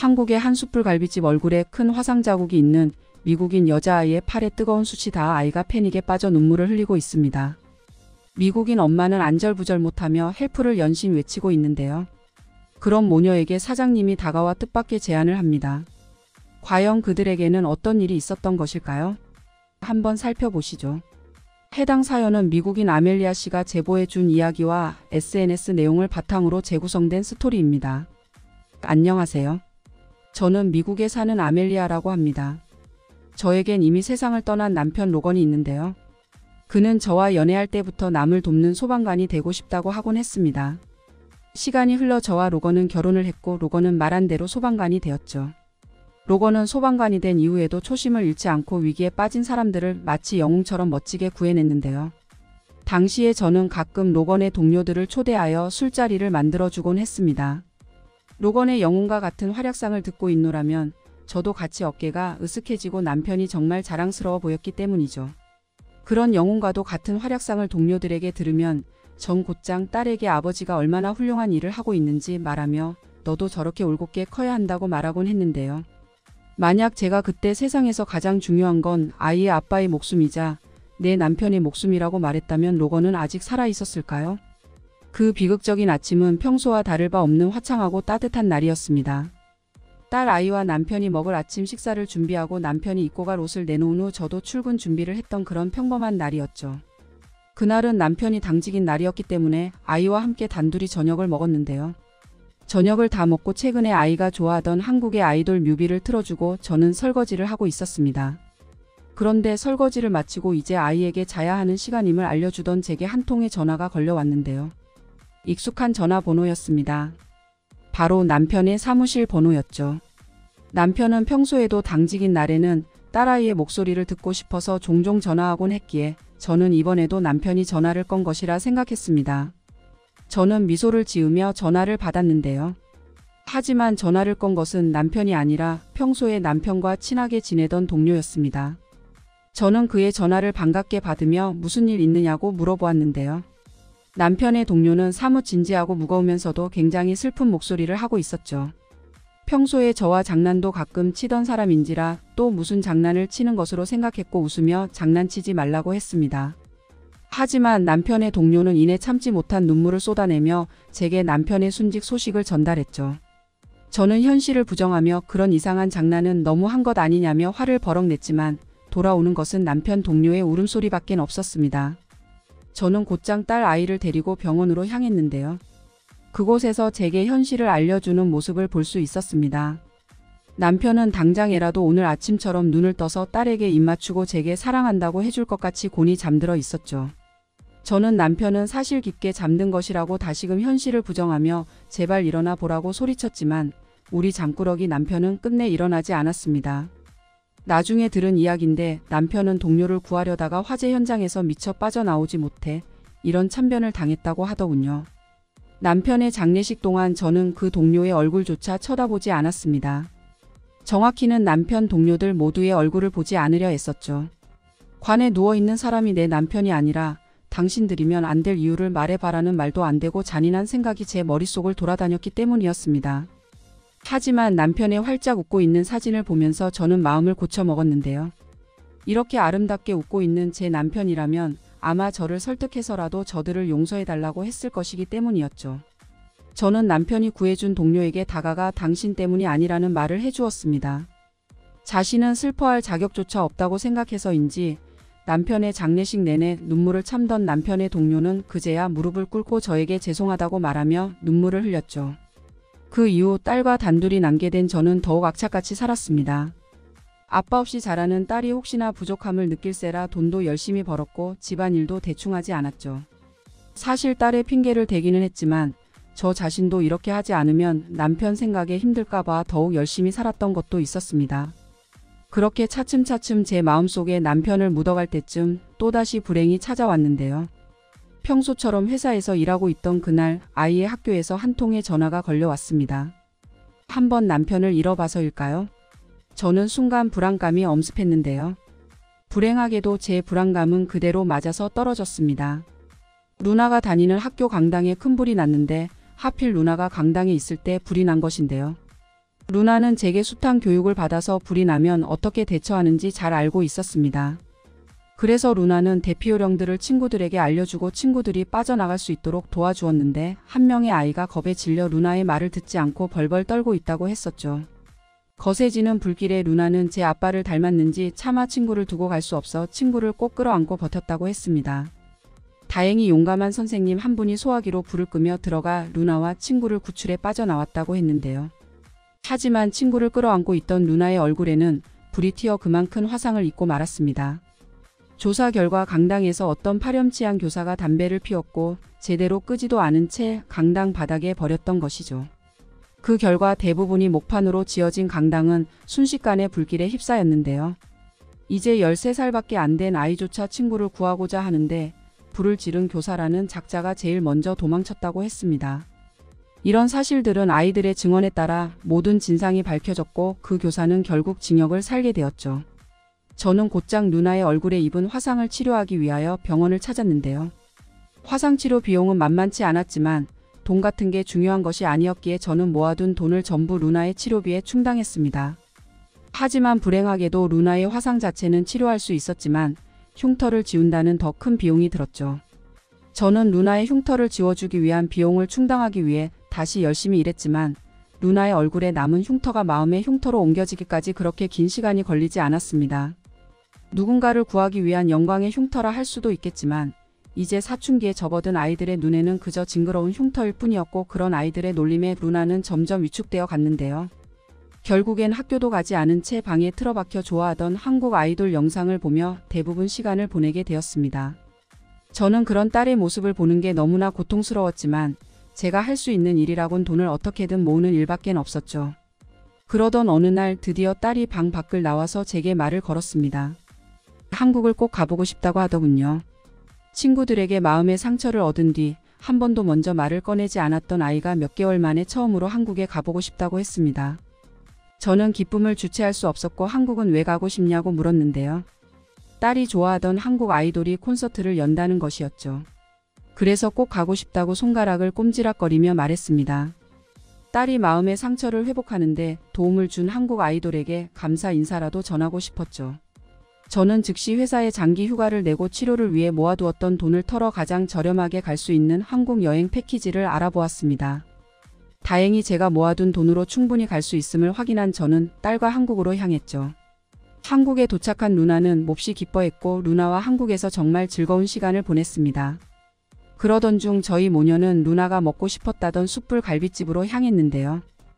한국의 한 숯불 갈비집 얼굴에 큰 화상 자국이 있는 미국인 여자아이의 팔에 뜨거운 숯이 닿아 아이가 패닉에 빠져 눈물을 흘리고 있습니다. 미국인 엄마는 안절부절 못하며 헬프를 연신 외치고 있는데요. 그런 모녀에게 사장님이 다가와 뜻밖의 제안을 합니다. 과연 그들에게는 어떤 일이 있었던 것일까요? 한번 살펴보시죠. 해당 사연은 미국인 아멜리아 씨가 제보해 준 이야기와 SNS 내용을 바탕으로 재구성된 스토리입니다. 안녕하세요. 저는 미국에 사는 아멜리아라고 합니다. 저에겐 이미 세상을 떠난 남편 로건이 있는데요. 그는 저와 연애할 때부터 남을 돕는 소방관이 되고 싶다고 하곤 했습니다. 시간이 흘러 저와 로건은 결혼을 했고 로건은 말한 대로 소방관이 되었죠. 로건은 소방관이 된 이후에도 초심을 잃지 않고 위기에 빠진 사람들을 마치 영웅처럼 멋지게 구해냈는데요. 당시에 저는 가끔 로건의 동료들을 초대하여 술자리를 만들어주곤 했습니다. 로건의 영웅과 같은 활약상을 듣고 있노라면 저도 같이 어깨가 으쓱해지고 남편이 정말 자랑스러워 보였기 때문이죠. 그런 영웅과도 같은 활약상을 동료들에게 들으면 전 곧장 딸에게 아버지가 얼마나 훌륭한 일을 하고 있는지 말하며 너도 저렇게 올곧게 커야 한다고 말하곤 했는데요. 만약 제가 그때 세상에서 가장 중요한 건 아이의 아빠의 목숨이자 내 남편의 목숨이라고 말했다면 로건은 아직 살아 있었을까요? 그 비극적인 아침은 평소와 다를 바 없는 화창하고 따뜻한 날이었습니다. 딸 아이와 남편이 먹을 아침 식사를 준비하고 남편이 입고 갈 옷을 내놓은 후 저도 출근 준비를 했던 그런 평범한 날이었죠. 그날은 남편이 당직인 날이었기 때문에 아이와 함께 단둘이 저녁을 먹었는데요. 저녁을 다 먹고 최근에 아이가 좋아하던 한국의 아이돌 뮤비를 틀어주고 저는 설거지를 하고 있었습니다. 그런데 설거지를 마치고 이제 아이에게 자야 하는 시간임을 알려주던 제게 한 통의 전화가 걸려왔는데요. 익숙한 전화번호였습니다. 바로 남편의 사무실 번호였죠. 남편은 평소에도 당직인 날에는 딸아이의 목소리를 듣고 싶어서 종종 전화하곤 했기에 저는 이번에도 남편이 전화를 건 것이라 생각했습니다. 저는 미소를 지으며 전화를 받았는데요. 하지만 전화를 건 것은 남편이 아니라 평소에 남편과 친하게 지내던 동료였습니다. 저는 그의 전화를 반갑게 받으며 무슨 일 있느냐고 물어보았는데요. 남편의 동료는 사뭇 진지하고 무거우면서도 굉장히 슬픈 목소리를 하고 있었죠. 평소에 저와 장난도 가끔 치던 사람인지라 또 무슨 장난을 치는 것으로 생각했고 웃으며 장난치지 말라고 했습니다. 하지만 남편의 동료는 이내 참지 못한 눈물을 쏟아내며 제게 남편의 순직 소식을 전달했죠. 저는 현실을 부정하며 그런 이상한 장난은 너무한 것 아니냐며 화를 버럭 냈지만 돌아오는 것은 남편 동료의 울음소리밖엔 없었습니다. 저는 곧장 딸 아이를 데리고 병원으로 향했는데요. 그곳에서 제게 현실을 알려주는 모습을 볼 수 있었습니다. 남편은 당장에라도 오늘 아침처럼 눈을 떠서 딸에게 입 맞추고 제게 사랑한다고 해줄 것 같이 곤히 잠들어 있었죠. 저는 남편은 사실 깊게 잠든 것이라고 다시금 현실을 부정하며 제발 일어나 보라고 소리쳤지만 우리 잠꾸러기 남편은 끝내 일어나지 않았습니다. 나중에 들은 이야기인데 남편은 동료를 구하려다가 화재 현장에서 미처 빠져나오지 못해 이런 참변을 당했다고 하더군요. 남편의 장례식 동안 저는 그 동료의 얼굴조차 쳐다보지 않았습니다. 정확히는 남편 동료들 모두의 얼굴을 보지 않으려 애썼죠. 관에 누워있는 사람이 내 남편이 아니라 당신들이면 안 될 이유를 말해봐라는 말도 안 되고 잔인한 생각이 제 머릿속을 돌아다녔기 때문이었습니다. 하지만 남편의 활짝 웃고 있는 사진을 보면서 저는 마음을 고쳐먹었는데요. 이렇게 아름답게 웃고 있는 제 남편이라면 아마 저를 설득해서라도 저들을 용서해달라고 했을 것이기 때문이었죠. 저는 남편이 구해준 동료에게 다가가 당신 때문이 아니라는 말을 해주었습니다. 자신은 슬퍼할 자격조차 없다고 생각해서인지 남편의 장례식 내내 눈물을 참던 남편의 동료는 그제야 무릎을 꿇고 저에게 죄송하다고 말하며 눈물을 흘렸죠. 그 이후 딸과 단둘이 남게 된 저는 더욱 악착같이 살았습니다. 아빠 없이 자라는 딸이 혹시나 부족함을 느낄세라 돈도 열심히 벌었고 집안일도 대충 하지 않았죠. 사실 딸의 핑계를 대기는 했지만 저 자신도 이렇게 하지 않으면 남편 생각에 힘들까봐 더욱 열심히 살았던 것도 있었습니다. 그렇게 차츰차츰 제 마음속에 남편을 묻어갈 때쯤 또다시 불행이 찾아왔는데요. 평소처럼 회사에서 일하고 있던 그날 아이의 학교에서 한 통의 전화가 걸려왔습니다. 한번 남편을 잃어봐서일까요? 저는 순간 불안감이 엄습했는데요. 불행하게도 제 불안감은 그대로 맞아서 떨어졌습니다. 루나가 다니는 학교 강당에 큰 불이 났는데 하필 루나가 강당에 있을 때 불이 난 것인데요. 루나는 제게 숱한 교육을 받아서 불이 나면 어떻게 대처하는지 잘 알고 있었습니다. 그래서 루나는 대피 요령들을 친구들에게 알려주고 친구들이 빠져나갈 수 있도록 도와주었는데 한 명의 아이가 겁에 질려 루나의 말을 듣지 않고 벌벌 떨고 있다고 했었죠. 거세지는 불길에 루나는 제 아빠를 닮았는지 차마 친구를 두고 갈 수 없어 친구를 꼭 끌어안고 버텼다고 했습니다. 다행히 용감한 선생님 한 분이 소화기로 불을 끄며 들어가 루나와 친구를 구출해 빠져나왔다고 했는데요. 하지만 친구를 끌어안고 있던 루나의 얼굴에는 불이 튀어 그만 큰 화상을 입고 말았습니다. 조사 결과 강당에서 어떤 파렴치한 교사가 담배를 피웠고 제대로 끄지도 않은 채 강당 바닥에 버렸던 것이죠. 그 결과 대부분이 목판으로 지어진 강당은 순식간에 불길에 휩싸였는데요. 이제 13살밖에 안 된 아이조차 친구를 구하고자 하는데 불을 지른 교사라는 작자가 제일 먼저 도망쳤다고 했습니다. 이런 사실들은 아이들의 증언에 따라 모든 진상이 밝혀졌고 그 교사는 결국 징역을 살게 되었죠. 저는 곧장 루나의 얼굴에 입은 화상을 치료하기 위하여 병원을 찾았는데요. 화상 치료 비용은 만만치 않았지만 돈 같은 게 중요한 것이 아니었기에 저는 모아둔 돈을 전부 루나의 치료비에 충당했습니다. 하지만 불행하게도 루나의 화상 자체는 치료할 수 있었지만 흉터를 지운다는 더 큰 비용이 들었죠. 저는 루나의 흉터를 지워주기 위한 비용을 충당하기 위해 다시 열심히 일했지만 루나의 얼굴에 남은 흉터가 마음의 흉터로 옮겨지기까지 그렇게 긴 시간이 걸리지 않았습니다. 누군가를 구하기 위한 영광의 흉터라 할 수도 있겠지만 이제 사춘기에 접어든 아이들의 눈에는 그저 징그러운 흉터일 뿐이었고 그런 아이들의 놀림에 루나는 점점 위축되어 갔는데요. 결국엔 학교도 가지 않은 채 방에 틀어박혀 좋아하던 한국 아이돌 영상을 보며 대부분 시간을 보내게 되었습니다. 저는 그런 딸의 모습을 보는 게 너무나 고통스러웠지만 제가 할 수 있는 일이라곤 돈을 어떻게든 모으는 일밖엔 없었죠. 그러던 어느 날 드디어 딸이 방 밖을 나와서 제게 말을 걸었습니다. 한국을 꼭 가보고 싶다고 하더군요. 친구들에게 마음의 상처를 얻은 뒤 한 번도 먼저 말을 꺼내지 않았던 아이가 몇 개월 만에 처음으로 한국에 가보고 싶다고 했습니다. 저는 기쁨을 주체할 수 없었고 한국은 왜 가고 싶냐고 물었는데요. 딸이 좋아하던 한국 아이돌이 콘서트를 연다는 것이었죠. 그래서 꼭 가고 싶다고 손가락을 꼼지락거리며 말했습니다. 딸이 마음의 상처를 회복하는데 도움을 준 한국 아이돌에게 감사 인사라도 전하고 싶었죠. 저는 즉시 회사에 장기 휴가를 내고 치료를 위해 모아두었던 돈을 털어 가장 저렴하게 갈 수 있는 한국 여행 패키지를 알아보았습니다. 다행히 제가 모아둔 돈으로 충분히 갈 수 있음을 확인한 저는 딸과 한국으로 향했죠. 한국에 도착한 루나는 몹시 기뻐했고 루나와 한국에서 정말 즐거운 시간을 보냈습니다. 그러던 중 저희 모녀는 루나가 먹고 싶었다던 숯불 갈비집으로 향했는데요.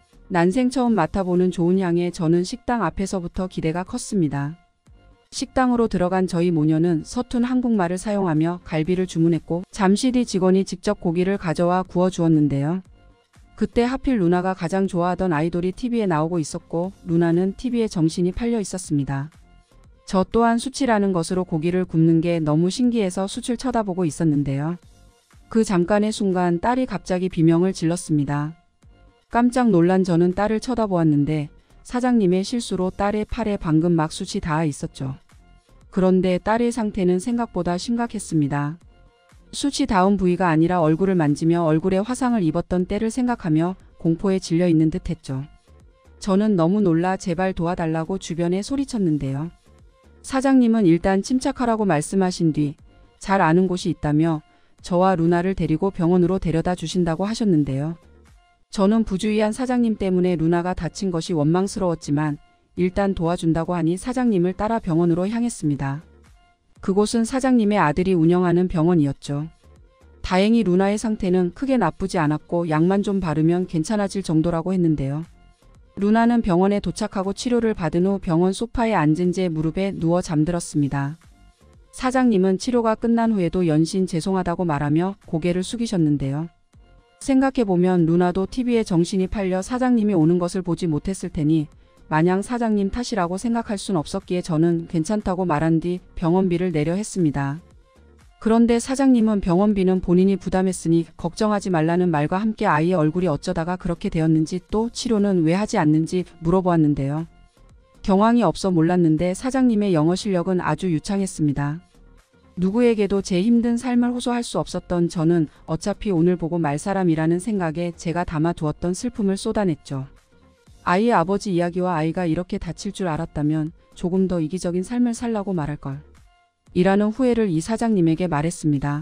난생 처음 맡아보는 좋은 향에 저는 식당 앞에서부터 기대가 컸습니다. 식당으로 들어간 저희 모녀는 서툰 한국말을 사용하며 갈비를 주문했고 잠시 뒤 직원이 직접 고기를 가져와 구워주었는데요. 그때 하필 루나가 가장 좋아하던 아이돌이 TV에 나오고 있었고 루나는 TV에 정신이 팔려 있었습니다. 저 또한 숯이라는 것으로 고기를 굽는 게 너무 신기해서 숯을 쳐다보고 있었는데요. 그 잠깐의 순간 딸이 갑자기 비명을 질렀습니다. 깜짝 놀란 저는 딸을 쳐다보았는데 사장님의 실수로 딸의 팔에 방금 막 숯이 닿아 있었죠. 그런데 딸의 상태는 생각보다 심각했습니다. 숯이 닿은 부위가 아니라 얼굴을 만지며 얼굴에 화상을 입었던 때를 생각하며 공포에 질려 있는 듯 했죠. 저는 너무 놀라 제발 도와달라고 주변에 소리쳤는데요. 사장님은 일단 침착하라고 말씀하신 뒤 잘 아는 곳이 있다며 저와 루나를 데리고 병원으로 데려다 주신다고 하셨는데요. 저는 부주의한 사장님 때문에 루나가 다친 것이 원망스러웠지만 일단 도와준다고 하니 사장님을 따라 병원으로 향했습니다. 그곳은 사장님의 아들이 운영하는 병원이었죠. 다행히 루나의 상태는 크게 나쁘지 않았고 약만 좀 바르면 괜찮아질 정도라고 했는데요. 루나는 병원에 도착하고 치료를 받은 후 병원 소파에 앉은 채 무릎에 누워 잠들었습니다. 사장님은 치료가 끝난 후에도 연신 죄송하다고 말하며 고개를 숙이셨는데요. 생각해보면 루나도 TV에 정신이 팔려 사장님이 오는 것을 보지 못했을 테니 마냥 사장님 탓이라고 생각할 순 없었기에 저는 괜찮다고 말한 뒤 병원비를 내려 했습니다. 그런데 사장님은 병원비는 본인이 부담했으니 걱정하지 말라는 말과 함께 아이의 얼굴이 어쩌다가 그렇게 되었는지 또 치료는 왜 하지 않는지 물어보았는데요. 경황이 없어 몰랐는데 사장님의 영어 실력은 아주 유창했습니다. 누구에게도 제 힘든 삶을 호소할 수 없었던 저는 어차피 오늘 보고 말 사람이라는 생각에 제가 담아두었던 슬픔을 쏟아냈죠. 아이의 아버지 이야기와 아이가 이렇게 다칠 줄 알았다면 조금 더 이기적인 삶을 살라고 말할걸. 이라는 후회를 이 사장님에게 말했습니다.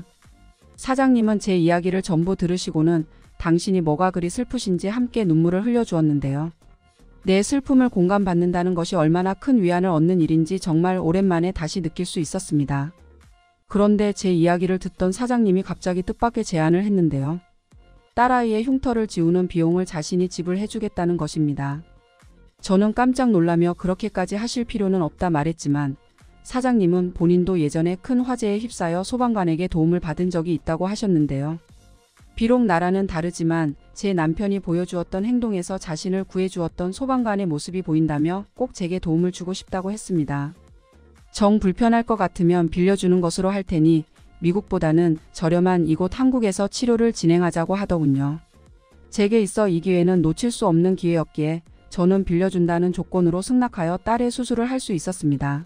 사장님은 제 이야기를 전부 들으시고는 당신이 뭐가 그리 슬프신지 함께 눈물을 흘려주었는데요. 내 슬픔을 공감받는다는 것이 얼마나 큰 위안을 얻는 일인지 정말 오랜만에 다시 느낄 수 있었습니다. 그런데 제 이야기를 듣던 사장님이 갑자기 뜻밖의 제안을 했는데요. 딸아이의 흉터를 지우는 비용을 자신이 지불해주겠다는 것입니다. 저는 깜짝 놀라며 그렇게까지 하실 필요는 없다 말했지만 사장님은 본인도 예전에 큰 화재에 휩싸여 소방관에게 도움을 받은 적이 있다고 하셨는데요. 비록 나라는 다르지만 제 남편이 보여주었던 행동에서 자신을 구해주었던 소방관의 모습이 보인다며 꼭 제게 도움을 주고 싶다고 했습니다. 정 불편할 것 같으면 빌려주는 것으로 할 테니 미국보다는 저렴한 이곳 한국에서 치료를 진행하자고 하더군요. 제게 있어 이 기회는 놓칠 수 없는 기회였기에 저는 빌려준다는 조건으로 승낙하여 딸의 수술을 할 수 있었습니다.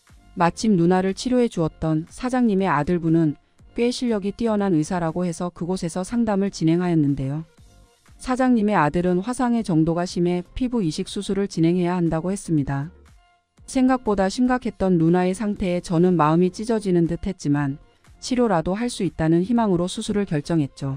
마침 누나를 치료해 주었던 사장님의 아들분은 꽤 실력이 뛰어난 의사라고 해서 그곳에서 상담을 진행하였는데요. 사장님의 아들은 화상의 정도가 심해 피부 이식 수술을 진행해야 한다고 했습니다. 생각보다 심각했던 누나의 상태에 저는 마음이 찢어지는 듯 했지만 치료라도 할 수 있다는 희망으로 수술을 결정했죠.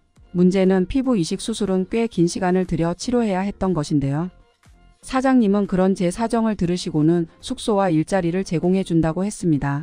문제는 피부 이식 수술은 꽤 긴 시간을 들여 치료해야 했던 것인데요. 사장님은 그런 제 사정을 들으시고는 숙소와 일자리를 제공해 준다고 했습니다.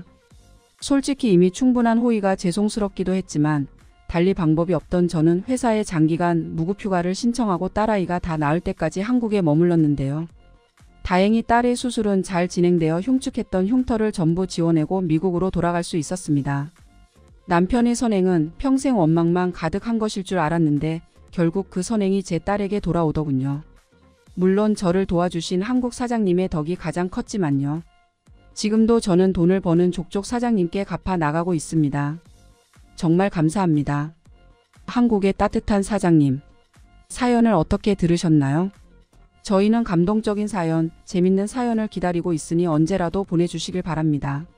솔직히 이미 충분한 호의가 죄송스럽기도 했지만 달리 방법이 없던 저는 회사에 장기간 무급휴가를 신청하고 딸아이가 다 나을 때까지 한국에 머물렀는데요. 다행히 딸의 수술은 잘 진행되어 흉측했던 흉터를 전부 지워내고 미국으로 돌아갈 수 있었습니다. 남편의 선행은 평생 원망만 가득한 것일 줄 알았는데 결국 그 선행이 제 딸에게 돌아오더군요. 물론 저를 도와주신 한국 사장님의 덕이 가장 컸지만요. 지금도 저는 돈을 버는 족족 사장님께 갚아 나가고 있습니다. 정말 감사합니다. 한국의 따뜻한 사장님. 사연을 어떻게 들으셨나요? 저희는 감동적인 사연, 재밌는 사연을 기다리고 있으니 언제라도 보내주시길 바랍니다.